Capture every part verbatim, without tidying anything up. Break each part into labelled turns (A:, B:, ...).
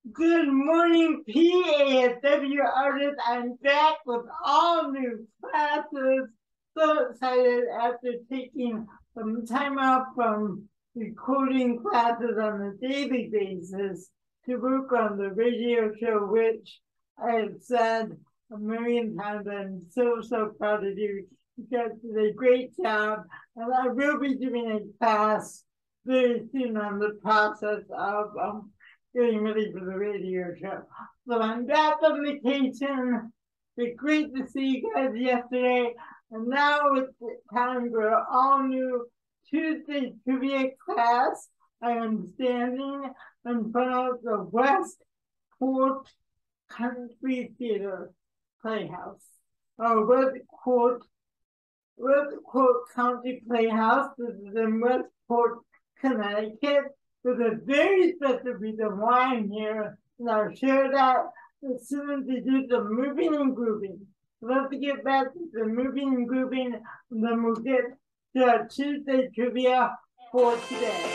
A: Good morning, P A S W artists. I'm back with all new classes. So excited after taking some time off from recording classes on a daily basis to work on the radio show, which I have said a million times. I'm so, so proud of you. You guys did a great job. And I will be doing a class very soon on the process of um, getting ready for the radio show. So I'm back on vacation. It's great to see you guys yesterday. And now it's time for an all new Tuesday trivia class. I am standing in front of the Westport Country Theater Playhouse. Or Westport, Westport County Playhouse. This is in Westport, Connecticut. There's a very special reason why I'm here, and I'll share that as soon as we do the moving and grooving. Let's get back to the moving and grooving, and then we'll get to our Tuesday trivia for today.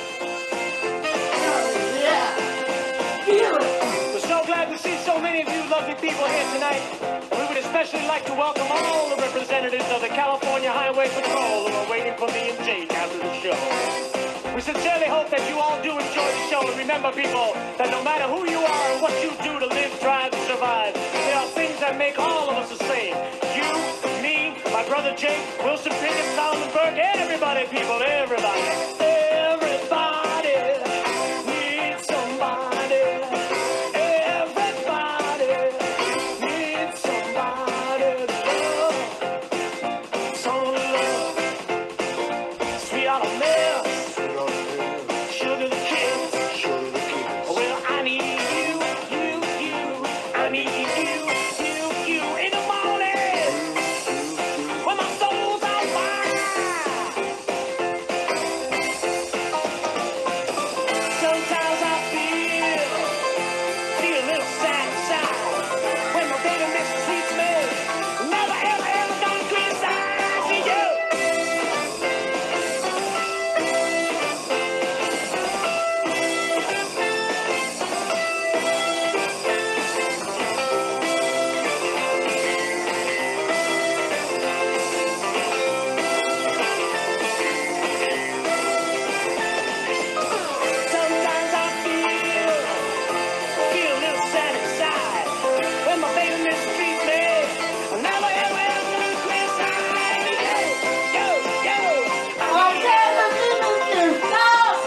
A: Oh, yeah! Feel it!
B: We're so glad to see so many of you lovely people here tonight. We would especially like to welcome all the representatives of the California Highway Patrol who are waiting for me and Jake after the show. We sincerely hope that you all do enjoy the show, and remember, people, that no matter who you are or what you do to live, drive, and survive, there are things that make all of us the same. You, me, my brother Jake, Wilson Pickett, Solomon Burke, everybody, people, everybody. Everybody needs somebody. Everybody needs somebody to love. Some love. Sweet autumn mist. Sugar the kids. Well, I need you, you, you. I need you, you, you. In the morning, when my soul's on fire. Sometimes I feel, feel a little sad inside. When my baby makes me sweet smell. Never, ever, ever gonna criticize you. Sometimes I feel, feel a little sad inside. When my baby mistreats me, I'm never, ever, ever gonna criticize you. Yo, yo,
A: Okay, let's do this. Stop!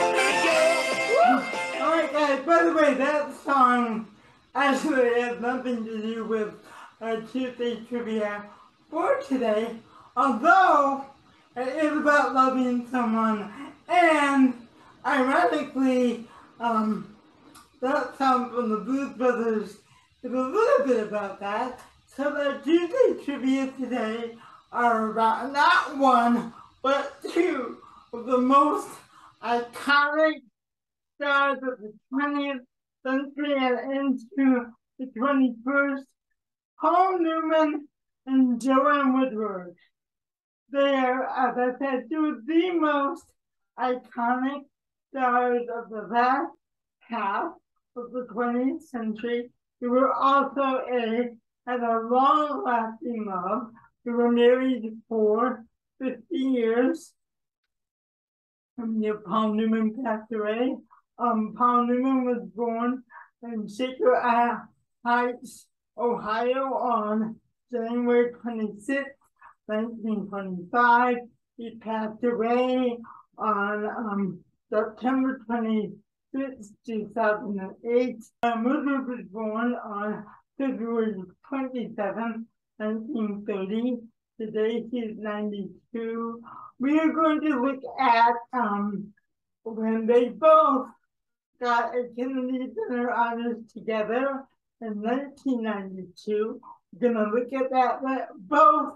B: yo.
A: Alright guys, by the way, that song actually has nothing to do with our Tuesday trivia for today, although it is about loving someone, and ironically, um, that song from the Blues Brothers is a little bit about that. So the Tuesday trivia today are about not one, but two of the most iconic stars of the twentieth century and into the twenty-first, Paul Newman and Joanne Woodward. They are, as I said, two of the most iconic stars of the last half of the twentieth century. They were also a had a long-lasting love. They were married for fifty years. And yeah, Paul Newman passed away. Um, Paul Newman was born in Shaker Heights, Ohio on January twenty-sixth, nineteen twenty-five. He passed away on um, September twenty-sixth, two thousand eight. Um, Woodward was born on February twenty-seventh, nineteen thirty. Today he's ninety-two. We are going to look at um, when they both got a Kennedy Center honors together in nineteen ninety-two. We're going to look at that, but both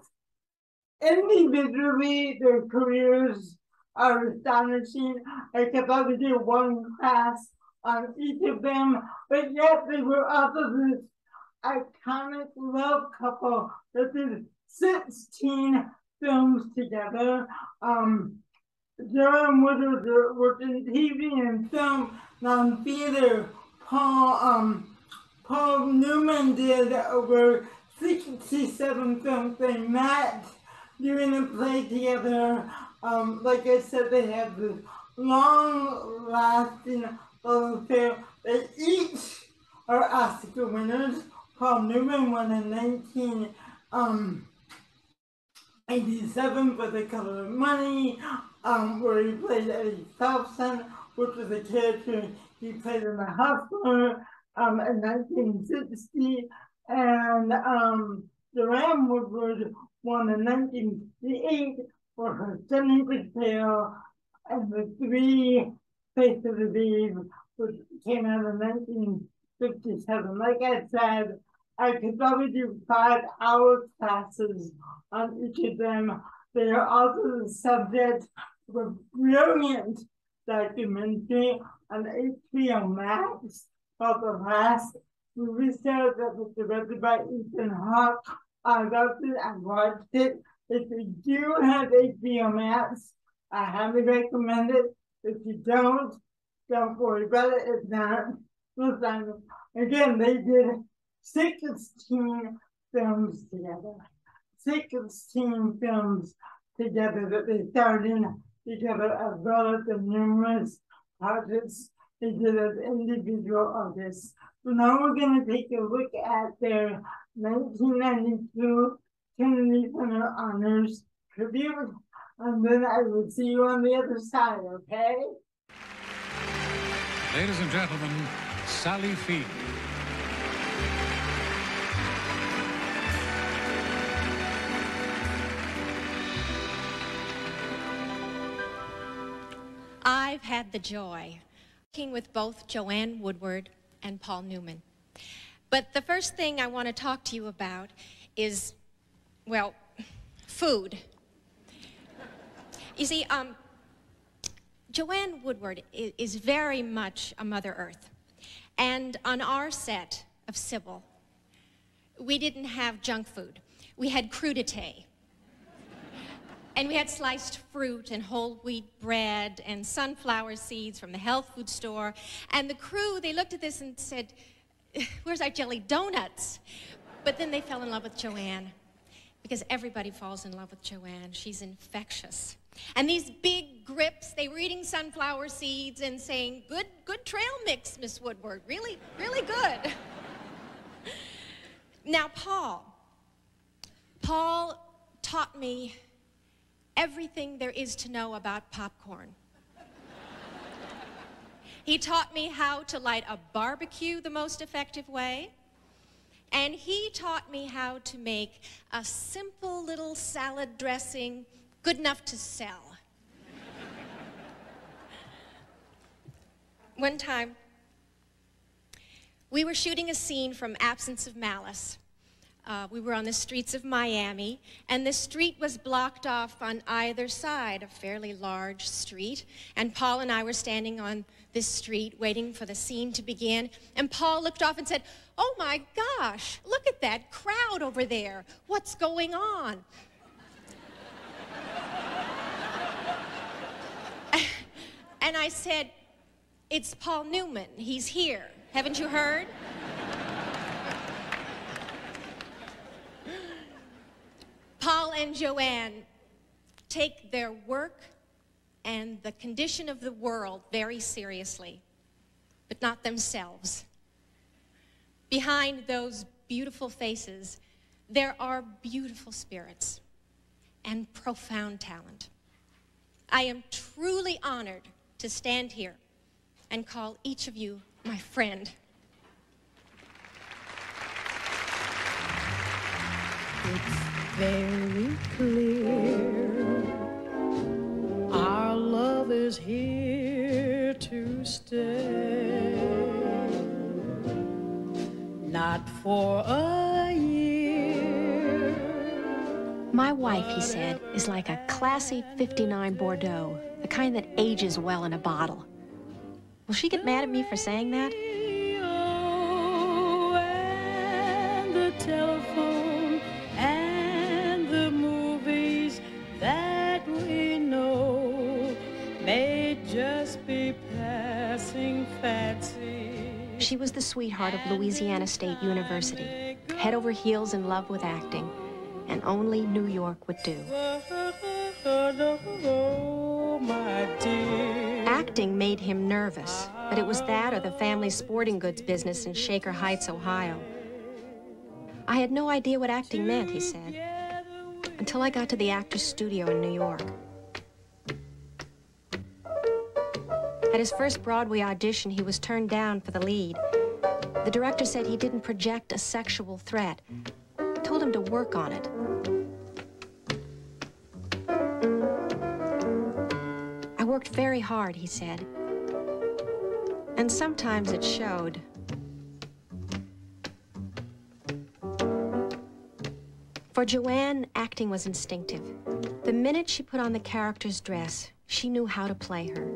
A: individually, their careers are astonishing. I could probably do one class on each of them, but yet they were also this iconic love couple that did sixteen films together. Um, Joanne Woodward worked in T V and film, non theater. Paul um, Paul Newman did over sixty-seven films. They met doing a play together. Um, like I said, they have this long-lasting love affair. They each are Oscar winners. Paul Newman won in nineteen eighty-seven for The Color of Money, um, where he played Eddie Thompson, which was a character he played in The Hustler um, in nineteen sixty. And um, Joanne Woodward won in nineteen fifty-eight for her stunning portrayal and The Three Faces of Eve, which came out in nineteen fifty-seven. Like I said, I could probably do five hour classes on each of them. They are also the subject of a brilliant documentary on H B O Max called The Last Movie Star that was directed by Ethan Hawke. I loved it. I watched it. If you do have H B O Max, I highly recommend it. If you don't, don't worry about it. It's not. Listen, again, they did sixteen films together. sixteen films together that they starred in together, as well as the numerous projects they did as individual artists. So now we're going to take a look at their nineteen ninety-two Kennedy Center Honors tribute, and then I will see you on the other side, okay?
C: Ladies and gentlemen, Sally Field.
D: I've had the joy working with both Joanne Woodward and Paul Newman. But the first thing I want to talk to you about is, well, food. You see, um, Joanne Woodward is, is very much a Mother Earth. And on our set of Sybil, we didn't have junk food. We had crudité. And we had sliced fruit and whole wheat bread and sunflower seeds from the health food store. And the crew, they looked at this and said, where's our jelly donuts? But then they fell in love with Joanne, because everybody falls in love with Joanne. She's infectious. And these big grips, they were eating sunflower seeds and saying, good, good trail mix, Miss Woodward. Really, really good. Now, Paul. Paul taught me everything there is to know about popcorn. He taught me how to light a barbecue the most effective way. And he taught me how to make a simple little salad dressing good enough to sell. One time, we were shooting a scene from Absence of Malice. Uh, we were on the streets of Miami, and the street was blocked off on either side, a fairly large street. And Paul and I were standing on this street waiting for the scene to begin. And Paul looked off and said, oh my gosh, look at that crowd over there. What's going on? And I said, it's Paul Newman. He's here. Haven't you heard? Paul and Joanne take their work and the condition of the world very seriously, but not themselves. Behind those beautiful faces, there are beautiful spirits and profound talent. I am truly honored to stand here and call each of you my friend.
E: It's very clear our love is here to stay, not for a year.
F: My wife, he said, is like a classy fifty-nine Bordeaux, the kind that ages well in a bottle. Will she get mad at me for saying that?
E: Oh, and the telephone and the movies that we know may just be passing fancy.
F: She was the sweetheart of Louisiana State University, head over heels in love with acting, and only New York would do. Acting made him nervous, but it was that or the family sporting goods business in Shaker Heights, Ohio. I had no idea what acting meant, he said, until I got to the Actors Studio in New York. At his first Broadway audition, he was turned down for the lead. The director said he didn't project a sexual threat, told him to work on it. I worked very hard, he said, and sometimes it showed. For Joanne, acting was instinctive. The minute she put on the character's dress, she knew how to play her.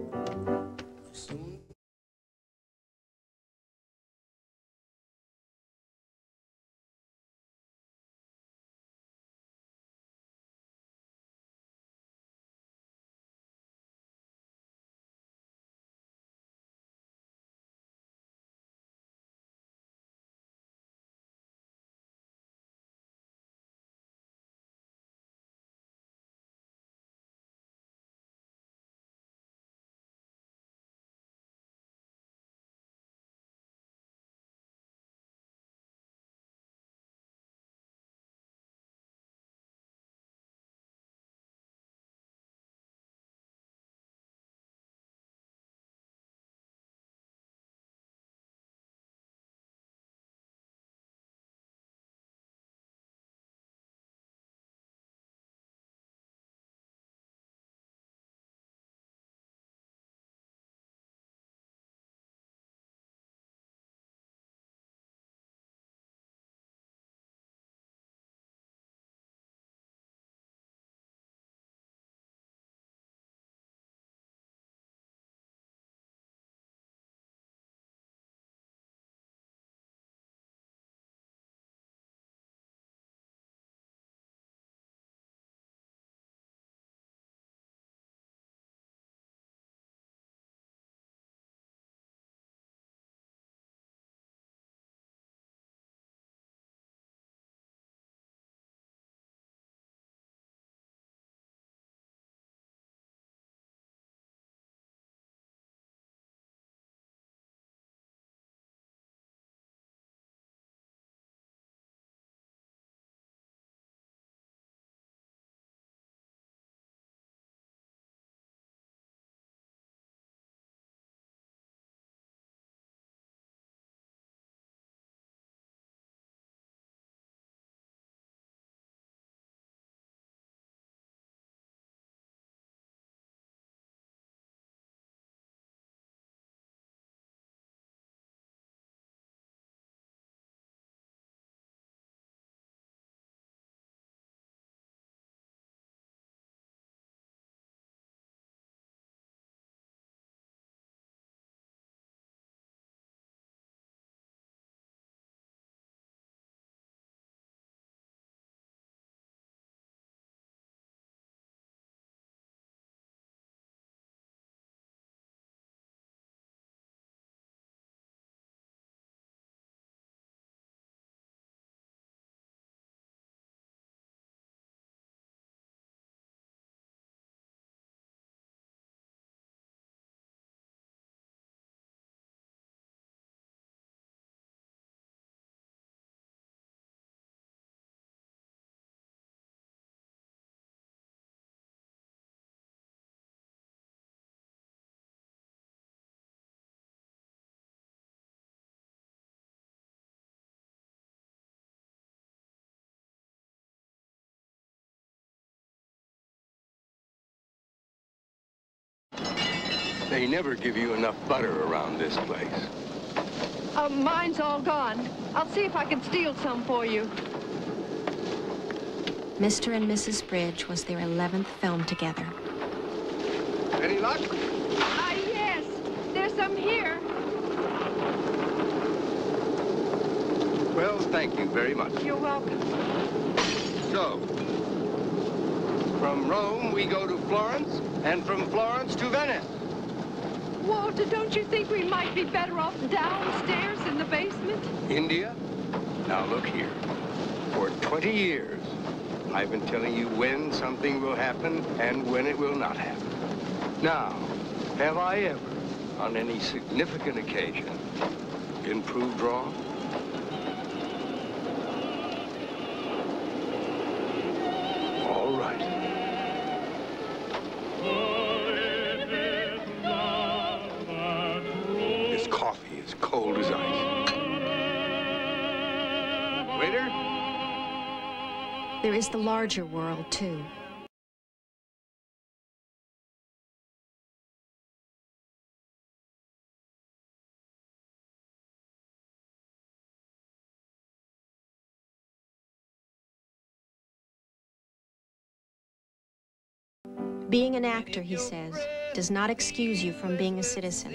G: They never give you enough butter around this place.
H: Uh, mine's all gone. I'll see if I can steal some for you.
F: Mister and Missus Bridge was their eleventh film together.
G: Any luck?
H: Ah, uh, yes. There's some here.
G: Well, thank you very much.
H: You're welcome.
G: So, from Rome, we go to Florence, and from Florence to Venice.
H: Walter, don't you think we might be better off downstairs in the basement?
G: India? Now look here. For twenty years, I've been telling you when something will happen and when it will not happen. Now, have I ever, on any significant occasion, been proved wrong? All right. This coffee is cold as ice. Waiter?
F: There is the larger world, too. Being an actor, he says, does not excuse you from being a citizen.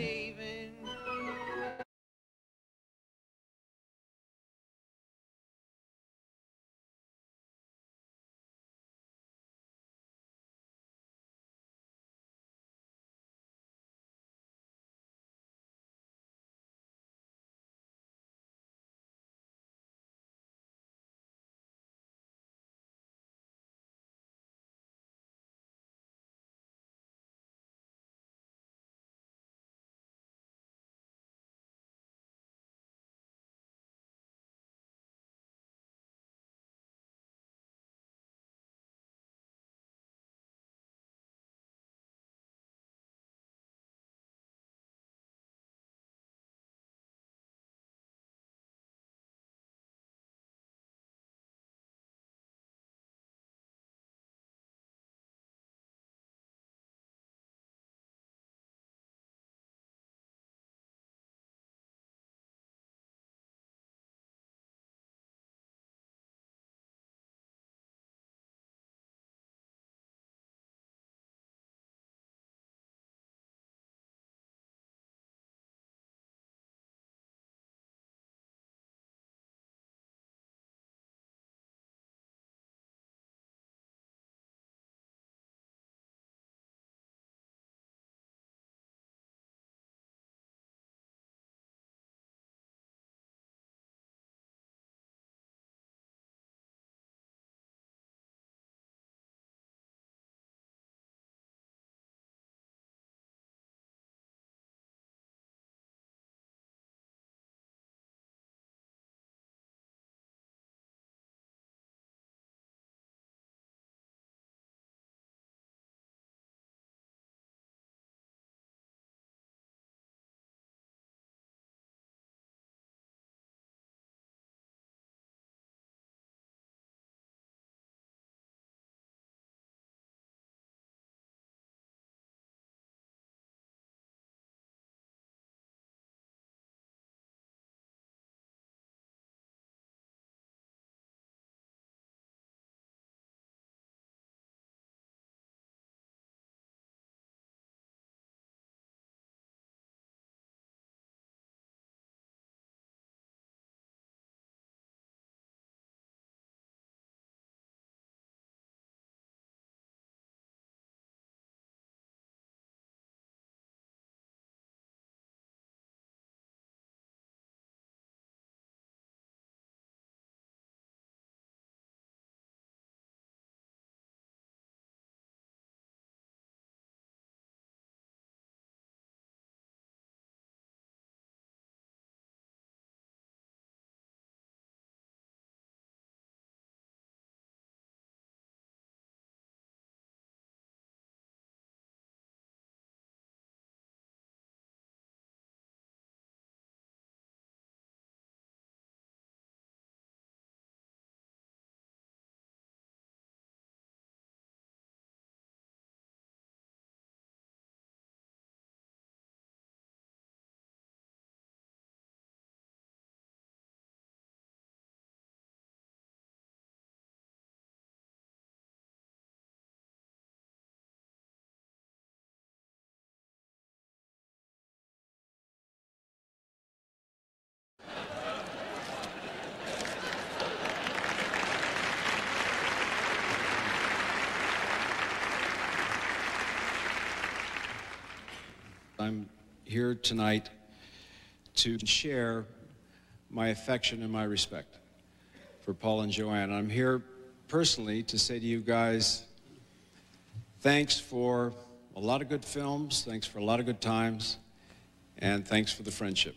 C: I'm
I: here tonight to share my affection and my respect for Paul and Joanne. I'm here personally to say to you guys, thanks for a lot of good films, thanks for a lot of good times, and thanks for the friendship.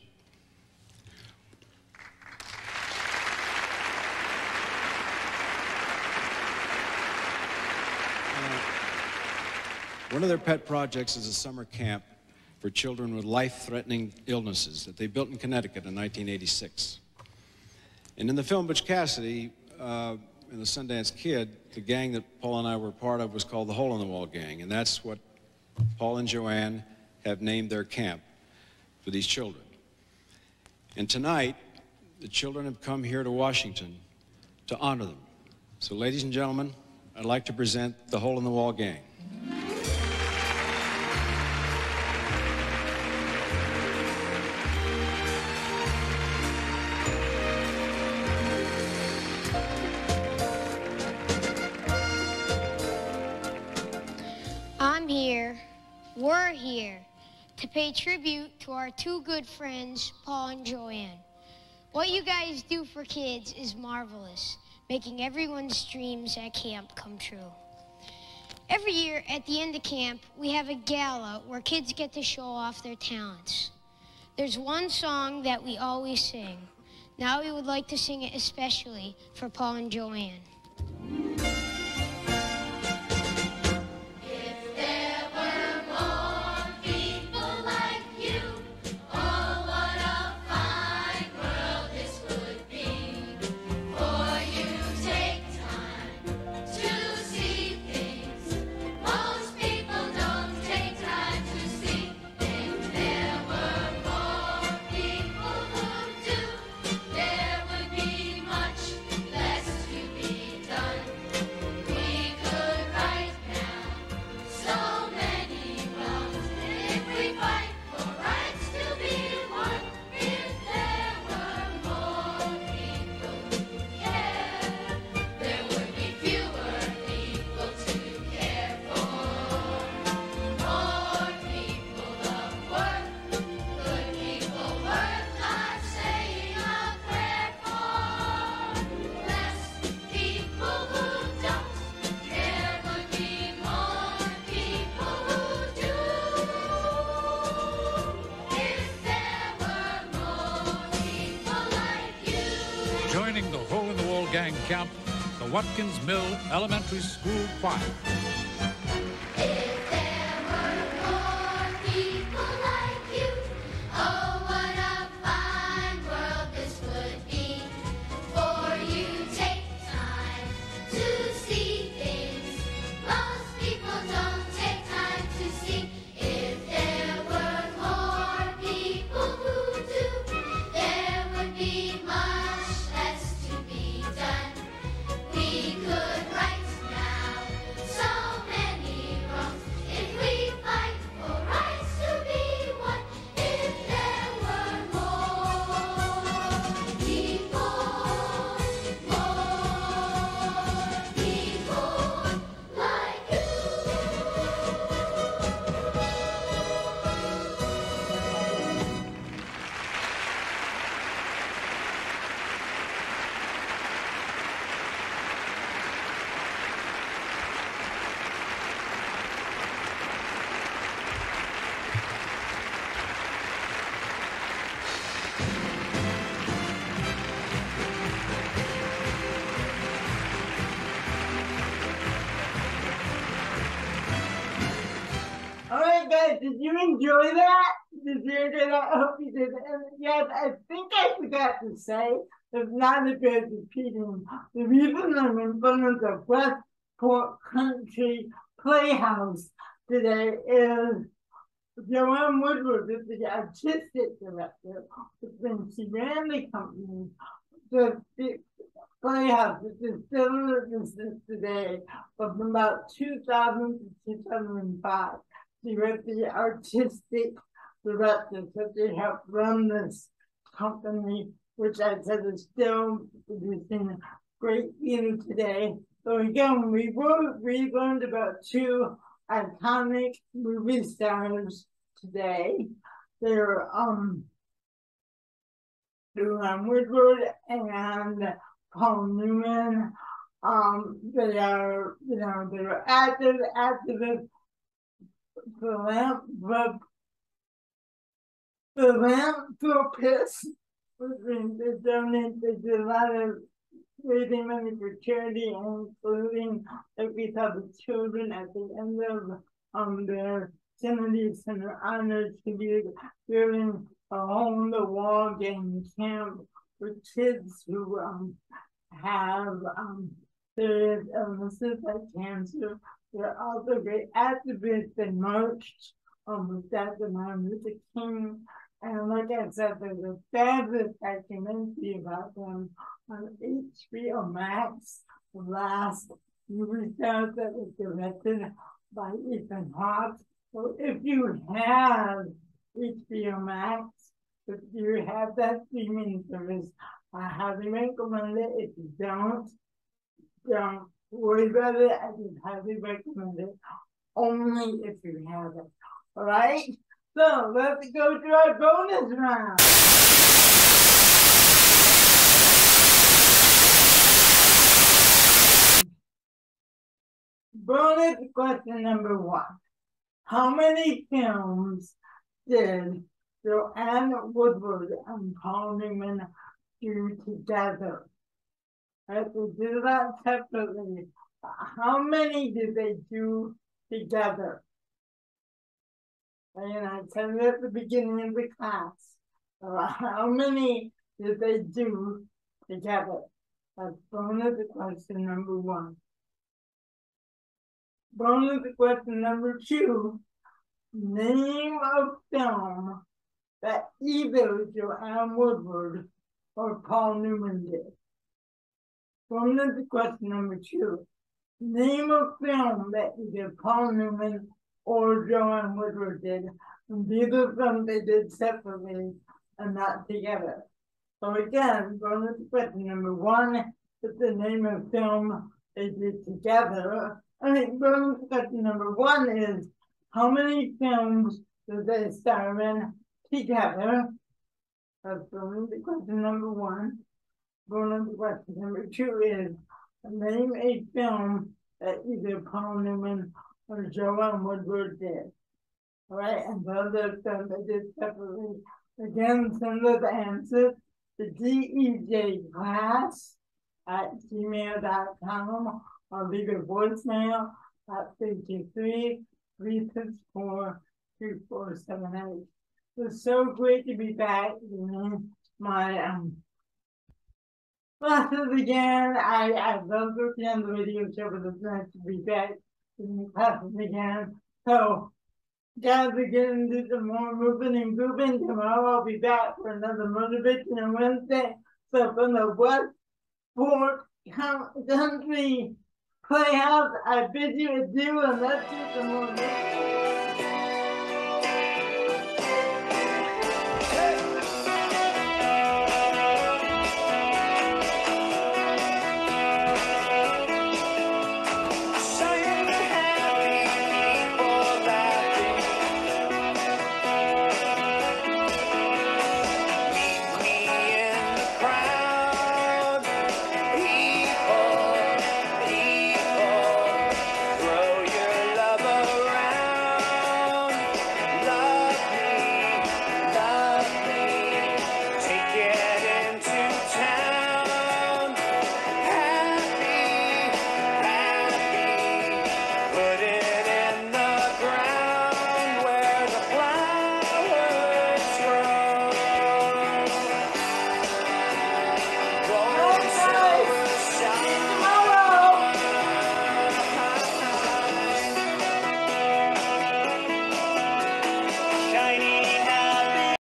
I: One of their pet projects is a summer camp for children with life-threatening illnesses that they built in Connecticut in nineteen eighty-six. And in the film Butch Cassidy, uh, in the Sundance Kid, the gang that Paul and I were part of was called the Hole in the Wall Gang, and that's what Paul and Joanne have named their camp for these children. And tonight, the children have come here to Washington to honor them. So ladies and gentlemen, I'd like to present the Hole in the Wall Gang.
J: I'm here, we're here, to pay tribute to our two good friends, Paul and Joanne. What you guys do for kids is marvelous, making everyone's dreams at camp come true. Every year at the end of camp, we have a gala where kids get to show off their talents. There's one song that we always sing. Now we would like to sing it especially for Paul and Joanne.
C: Joining the Hole in the Wall Gang camp, the Watkins Mill Elementary School Choir.
A: Guys, did you enjoy that? Did you enjoy that? I hope you did. And yes, I think I forgot to say, if not a bit repeating, the reason I'm in front of the Westport Country Playhouse today is Joanne Woodward is the artistic director, but then she ran the company. The, the Playhouse is still in existence today, from about two thousand to two thousand five. She was the artistic director, so they helped run this company, which I said is still producing great theater today. So again, we were, we learned about two iconic movie stars today. they're um Joanne Woodward and Paul Newman. Um, they are, you know, they're active, activists, philanthrop, philanthropists, which means they donate, they do a lot of raising money for charity, including like we saw the children at the end of um their Kennedy Center honors to be doing a hole-in-the-wall game camp for kids who um have um serious illnesses like cancer. They're also great activists. They marched um with that the Martin Luther King. And like I said, there's a fabulous documentary about them on H B O Max last movie out that was directed by Ethan Hawke. So if you have H B O Max, if you have that streaming service, I highly recommend it. If you don't, don't worry about it. I just highly recommend it only if you have it. All right? So let's go to our bonus round. Bonus question number one. How many films did Joanne Woodward and Paul Newman do together? Right, they did that separately. How many did they do together? And I said it at the beginning of the class. Uh, how many did they do together? That's bonus question number one. Bonus question number two. Name a film that either Joanne Woodward or Paul Newman did. Bonus question number two. Name a film that either Paul Newman or Joanne Woodward did. And these are films they did separately and not together. So again, bonus question number one is the name of film they did together. I think bonus question number one is how many films did they star in together? That's bonus question number one. Bonus question number two is name a film that either Paul Newman or Joanne Woodward did. All right, and those are films they did separately. Again, send those answers to D E J class at gmail dot com or leave a voicemail at three two three, three six four, two four seven eight. It's so great to be back in my um classes again. I, I love working on the radio show, but it's nice to be back in the classes again. So, guys, we're getting into some more moving and grooving. Tomorrow I'll be back for another Motivation on Wednesday. So from the Westport Country Playhouse, I bid you adieu and let's do some more.